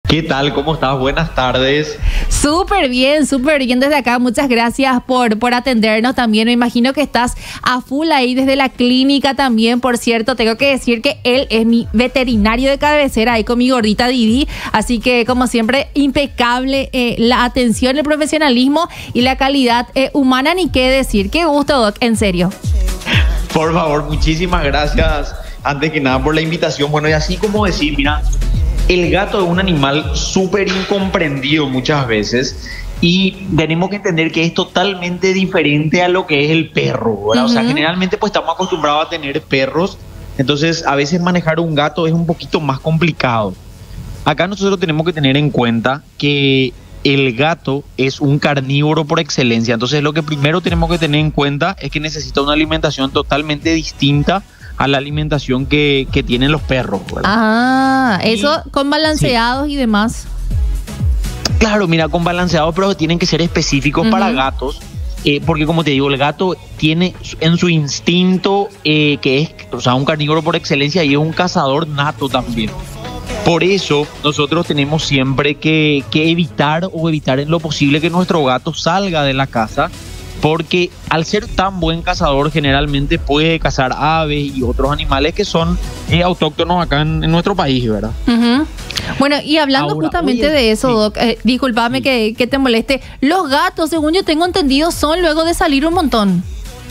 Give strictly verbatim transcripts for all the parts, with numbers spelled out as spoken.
¿Qué tal? ¿Cómo estás? Buenas tardes. Súper bien, súper bien desde acá. Muchas gracias por, por atendernos también. Me imagino que estás a full ahí desde la clínica también. Por cierto, tengo que decir que él es mi veterinario de cabecera ahí con mi gordita Didi. Así que, como siempre, impecable eh, la atención, el profesionalismo y la calidad eh, humana. Ni qué decir. Qué gusto, Doc, en serio. Por favor, muchísimas gracias. Antes que nada por la invitación. Bueno, y así como decir, mira, el gato es un animal súper incomprendido muchas veces y tenemos que entender que es totalmente diferente a lo que es el perro, ¿verdad? Uh-huh. O sea, generalmente pues estamos acostumbrados a tener perros, entonces a veces manejar un gato es un poquito más complicado. Acá nosotros tenemos que tener en cuenta que el gato es un carnívoro por excelencia, entonces lo que primero tenemos que tener en cuenta es que necesita una alimentación totalmente distinta a la alimentación que, que tienen los perros, ¿verdad? Ah, eso y, con balanceados sí. y demás. Claro, mira, con balanceados, pero tienen que ser específicos uh-huh. para gatos, eh, porque como te digo, el gato tiene en su instinto eh, que es, o sea, un carnívoro por excelencia y es un cazador nato también. Por eso nosotros tenemos siempre que, que evitar o evitar en lo posible que nuestro gato salga de la casa, porque al ser tan buen cazador generalmente puede cazar aves y otros animales que son eh, autóctonos acá en, en nuestro país, ¿verdad? Uh-huh. Bueno, y hablando Ahora, justamente oye, de eso, sí. Doc, eh, discúlpame sí. que, que te moleste, los gatos, según yo tengo entendido, son luego de salir un montón.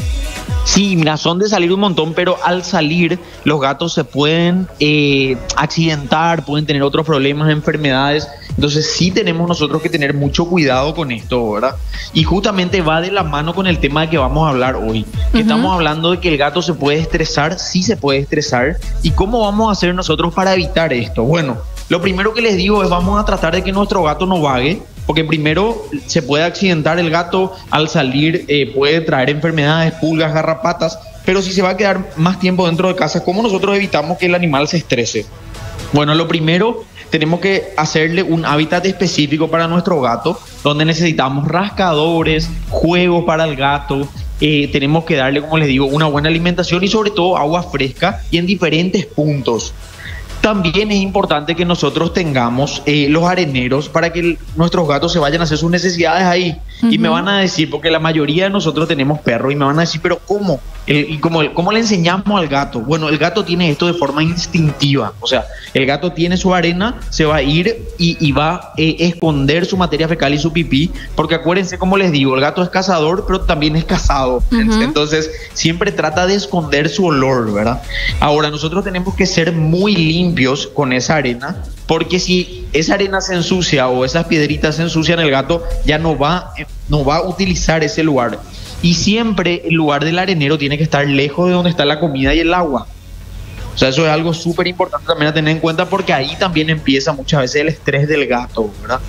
Sí, mira, son de salir un montón, pero al salir los gatos se pueden eh, accidentar, pueden tener otros problemas, enfermedades. Entonces sí tenemos nosotros que tener mucho cuidado con esto, ¿verdad? Y justamente va de la mano con el tema de que vamos a hablar hoy. Que uh-huh. Estamos hablando de que el gato se puede estresar, sí se puede estresar. ¿Y cómo vamos a hacer nosotros para evitar esto? Bueno, lo primero que les digo es vamos a tratar de que nuestro gato no vague. Porque primero se puede accidentar el gato al salir, eh, puede traer enfermedades, pulgas, garrapatas, pero si se va a quedar más tiempo dentro de casa, ¿cómo nosotros evitamos que el animal se estrese? Bueno, lo primero, tenemos que hacerle un hábitat específico para nuestro gato, donde necesitamos rascadores, juegos para el gato, eh, tenemos que darle, como les digo, una buena alimentación y sobre todo agua fresca y en diferentes puntos. También es importante que nosotros tengamos eh, los areneros para que el, nuestros gatos se vayan a hacer sus necesidades ahí. Uh-huh. Y me van a decir, porque la mayoría de nosotros tenemos perros, y me van a decir, pero ¿cómo? El, y cómo, ¿Cómo le enseñamos al gato? Bueno, el gato tiene esto de forma instintiva. O sea, el gato tiene su arena, se va a ir y, y va a eh, esconder su materia fecal y su pipí. Porque acuérdense, como les digo, el gato es cazador, pero también es cazado. Uh-huh. Entonces, siempre trata de esconder su olor, ¿verdad? Ahora, nosotros tenemos que ser muy limpios con esa arena, porque si esa arena se ensucia o esas piedritas se ensucian, el gato ya no va, no va a utilizar ese lugar. Y siempre el lugar del arenero tiene que estar lejos de donde está la comida y el agua. O sea, eso es algo súper importante también a tener en cuenta, porque ahí también empieza muchas veces el estrés del gato, ¿verdad?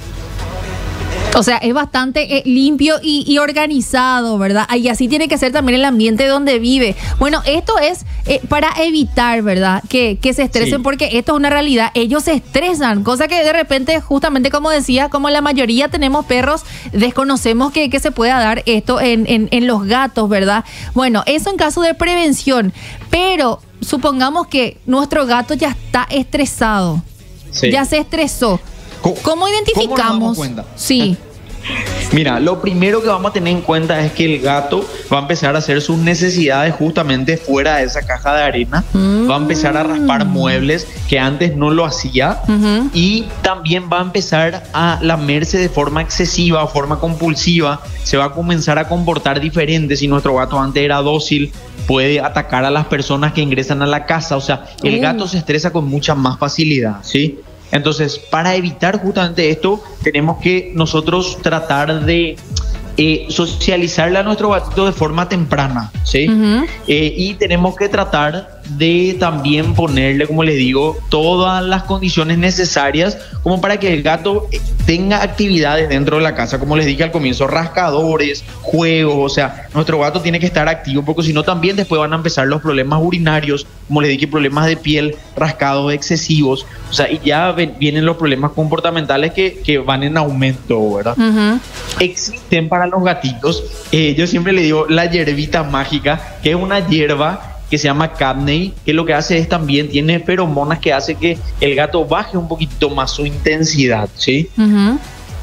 O sea, es bastante eh, limpio y, y organizado, ¿verdad? Y así tiene que ser también el ambiente donde vive. Bueno, esto es eh, para evitar, ¿verdad? Que, que se estresen, sí. Porque esto es una realidad. Ellos se estresan, cosa que de repente, justamente como decía, como la mayoría tenemos perros, desconocemos que, que se pueda dar esto en, en, en los gatos, ¿verdad? Bueno, eso en caso de prevención. Pero supongamos que nuestro gato ya está estresado, sí. ya se estresó. ¿Cómo, ¿Cómo identificamos? ¿Cómo nos damos cuenta? Sí. Mira, lo primero que vamos a tener en cuenta es que el gato va a empezar a hacer sus necesidades justamente fuera de esa caja de arena. Mm. Va a empezar a raspar muebles que antes no lo hacía. Uh-huh. Y también va a empezar a lamerse de forma excesiva o forma compulsiva. Se va a comenzar a comportar diferente. Si nuestro gato antes era dócil, puede atacar a las personas que ingresan a la casa. O sea, el uh. gato se estresa con mucha más facilidad, ¿sí? Entonces, para evitar justamente esto, tenemos que nosotros tratar de eh, socializarle a nuestro gatito de forma temprana, ¿sí? Uh-huh. Eh, y tenemos que tratar de también ponerle, como les digo, todas las condiciones necesarias como para que el gato tenga actividades dentro de la casa, como les dije al comienzo, rascadores, juegos. O sea, nuestro gato tiene que estar activo, porque si no también después van a empezar los problemas urinarios, como les dije, problemas de piel, rascados excesivos. O sea, y ya ven, vienen los problemas comportamentales que, que van en aumento, ¿verdad? Uh-huh. Existen para los gatitos, eh, yo siempre le digo la hierbita mágica, que es una hierba que se llama Cadney, que lo que hace es también, tiene feromonas que hace que el gato baje un poquito más su intensidad, ¿sí? Uh-huh.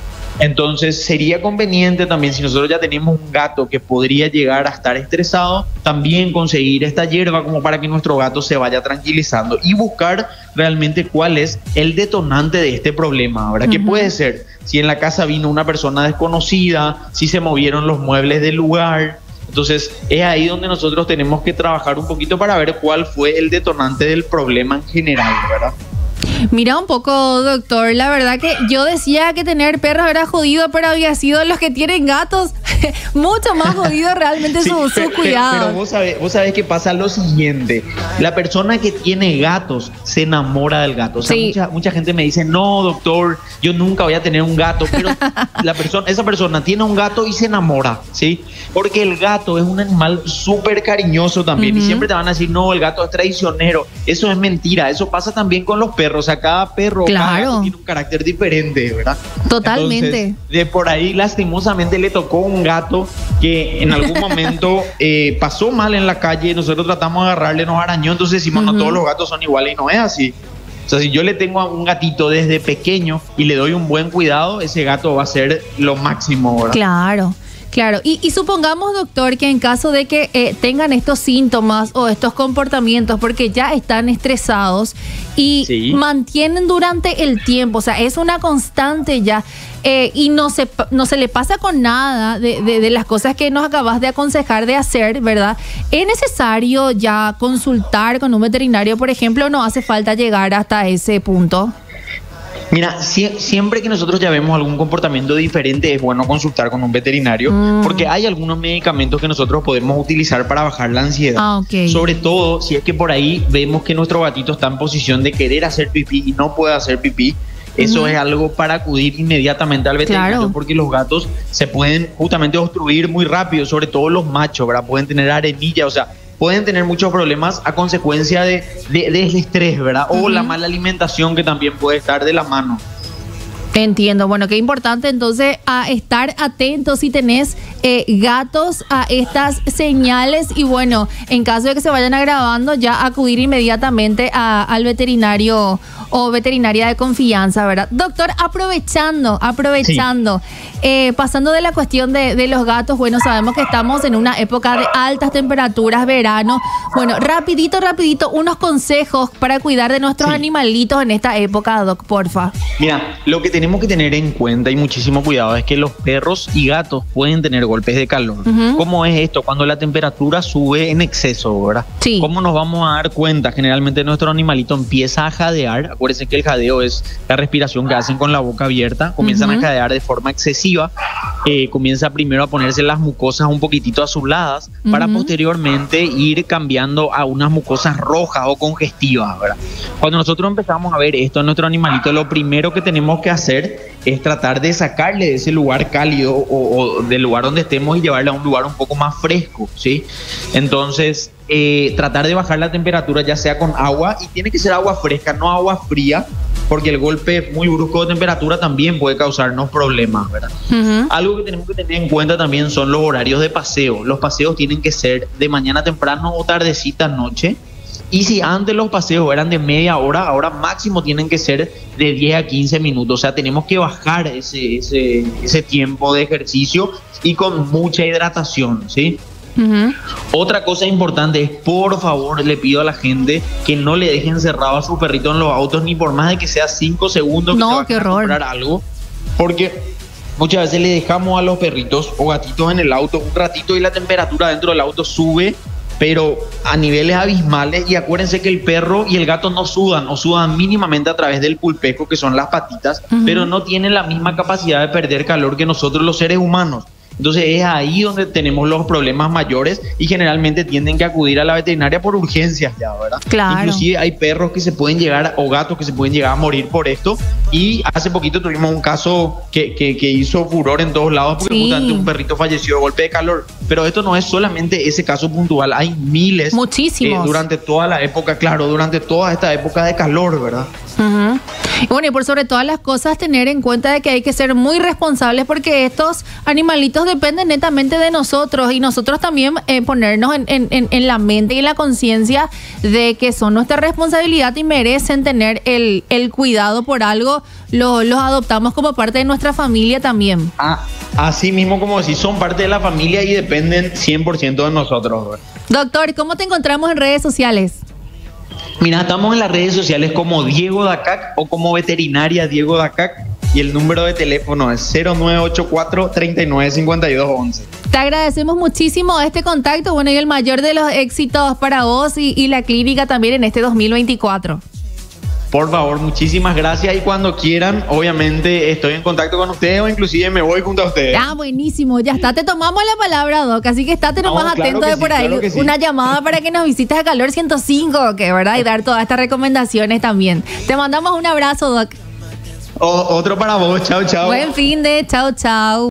Entonces sería conveniente también, si nosotros ya tenemos un gato que podría llegar a estar estresado, también conseguir esta hierba como para que nuestro gato se vaya tranquilizando y buscar realmente cuál es el detonante de este problema. Ahora, uh-huh. ¿Qué puede ser? Si en la casa vino una persona desconocida, si se movieron los muebles del lugar. Entonces es ahí donde nosotros tenemos que trabajar un poquito para ver cuál fue el detonante del problema en general, ¿verdad? Mira un poco, doctor, la verdad que yo decía que tener perros era jodido, pero había sido los que tienen gatos mucho más jodido realmente sí, su, su cuidado. Pero, pero vos sabés, vos sabés que pasa lo siguiente, la persona que tiene gatos se enamora del gato. O sea, sí. mucha, mucha gente me dice, no, doctor, yo nunca voy a tener un gato, pero la persona, esa persona tiene un gato y se enamora, ¿sí? Porque el gato es un animal súper cariñoso también, uh-huh. y siempre te van a decir, no, el gato es traicionero. Eso es mentira, eso pasa también con los perros. O sea, cada perro, claro. cada gato tiene un carácter diferente, ¿verdad? Totalmente. Entonces, de por ahí, lastimosamente, le tocó un gato que en algún momento eh, pasó mal en la calle, nosotros tratamos de agarrarle, nos arañó, entonces decimos, uh-huh. no todos los gatos son iguales, y no es así. O sea, si yo le tengo a un gatito desde pequeño y le doy un buen cuidado, ese gato va a ser lo máximo, ¿verdad? Claro. Claro, y, y supongamos, doctor, que en caso de que eh, tengan estos síntomas o estos comportamientos porque ya están estresados y sí. mantienen durante el tiempo, o sea, es una constante ya eh, y no se, no se le pasa con nada de, de, de las cosas que nos acabas de aconsejar de hacer, ¿verdad? ¿Es necesario ya consultar con un veterinario, por ejemplo, o no hace falta llegar hasta ese punto? Mira, si, siempre que nosotros ya vemos algún comportamiento diferente es bueno consultar con un veterinario mm. porque hay algunos medicamentos que nosotros podemos utilizar para bajar la ansiedad. Ah, okay. Sobre todo si es que por ahí vemos que nuestro gatito está en posición de querer hacer pipí y no puede hacer pipí. Eso uh-huh. es algo para acudir inmediatamente al veterinario, claro. porque los gatos se pueden justamente obstruir muy rápido, sobre todo los machos, ¿verdad? Pueden tener arenilla, o sea, pueden tener muchos problemas a consecuencia de, de, de ese estrés, ¿verdad? O uh-huh. la mala alimentación que también puede estar de la mano. Entiendo. Bueno, qué importante entonces a estar atentos si tenés eh, gatos a estas señales y bueno, en caso de que se vayan agravando, ya acudir inmediatamente a, al veterinario o veterinaria de confianza, ¿verdad? Doctor, aprovechando, aprovechando, sí. eh, pasando de la cuestión de, de los gatos, bueno, sabemos que estamos en una época de altas temperaturas, verano. Bueno, rapidito, rapidito, unos consejos para cuidar de nuestros sí. animalitos en esta época, Doc, porfa. Mira, lo que tenemos que tener en cuenta y muchísimo cuidado es que los perros y gatos pueden tener golpes de calor. Uh-huh. ¿Cómo es esto? Cuando la temperatura sube en exceso, ¿verdad? Sí. ¿Cómo nos vamos a dar cuenta? Generalmente nuestro animalito empieza a jadear. Acuérdense que el jadeo es la respiración que hacen con la boca abierta. Comienzan uh-huh. a jadear de forma excesiva. Eh, comienza primero a ponerse las mucosas un poquitito azuladas uh-huh. para posteriormente ir cambiando a unas mucosas rojas o congestivas, ¿verdad? Cuando nosotros empezamos a ver esto en nuestro animalito, lo primero que tenemos que hacer es tratar de sacarle de ese lugar cálido o, o del lugar donde estemos y llevarle a un lugar un poco más fresco, ¿sí? Entonces, eh, tratar de bajar la temperatura ya sea con agua, y tiene que ser agua fresca, no agua fría, porque el golpe muy brusco de temperatura también puede causarnos problemas, ¿verdad? Uh-huh. Algo que tenemos que tener en cuenta también son los horarios de paseo. Los paseos tienen que ser de mañana temprano o tardecita noche. Y si antes los paseos eran de media hora, ahora máximo tienen que ser de diez a quince minutos. O sea, tenemos que bajar ese, ese, ese tiempo de ejercicio y con mucha hidratación, ¿sí? Uh-huh. Otra cosa importante es, por favor, le pido a la gente que no le dejen cerrado a su perrito en los autos, ni por más de que sea cinco segundos que no, se va qué a horror. comprar algo. Porque muchas veces le dejamos a los perritos o gatitos en el auto un ratito y la temperatura dentro del auto sube, pero a niveles abismales. Y acuérdense que el perro y el gato no sudan, o sudan mínimamente a través del pulpejo, que son las patitas, uh-huh. pero no tienen la misma capacidad de perder calor que nosotros los seres humanos. Entonces es ahí donde tenemos los problemas mayores y generalmente tienden que acudir a la veterinaria por urgencias ya, ¿verdad? Claro. Inclusive hay perros que se pueden llegar, o gatos que se pueden llegar a morir por esto, y hace poquito tuvimos un caso que, que, que hizo furor en todos lados porque sí. justamente un perrito falleció de golpe de calor. Pero esto no es solamente ese caso puntual, hay miles. Muchísimos. Eh, durante toda la época, claro, durante toda esta época de calor, ¿verdad? Uh-huh. Y bueno, y por sobre todas las cosas, tener en cuenta de que hay que ser muy responsables porque estos animalitos dependen netamente de nosotros y nosotros también eh, ponernos en, en, en la mente y en la conciencia de que son nuestra responsabilidad y merecen tener el, el cuidado por algo. Lo, los adoptamos como parte de nuestra familia también. Ah, así mismo como si son parte de la familia y dependen cien por ciento de nosotros. Doctor, ¿cómo te encontramos en redes sociales? Mira, estamos en las redes sociales como Diego Dacac o como Veterinaria Diego Dacac y el número de teléfono es cero nueve ocho cuatro, treinta y nueve, cincuenta y dos, once. Te agradecemos muchísimo este contacto, bueno, y el mayor de los éxitos para vos y, y la clínica también en este dos mil veinticuatro. Por favor, muchísimas gracias y cuando quieran, obviamente estoy en contacto con ustedes o inclusive me voy junto a ustedes. Ah, buenísimo, ya está, te tomamos la palabra, Doc, así que estate nomás No, claro atento que de sí, por ahí, claro que sí. una llamada para que nos visites a Calor ciento cinco, que verdad, y dar todas estas recomendaciones también. Te mandamos un abrazo, Doc. O- otro para vos, chao, chao. Buen fin de, chao, chao.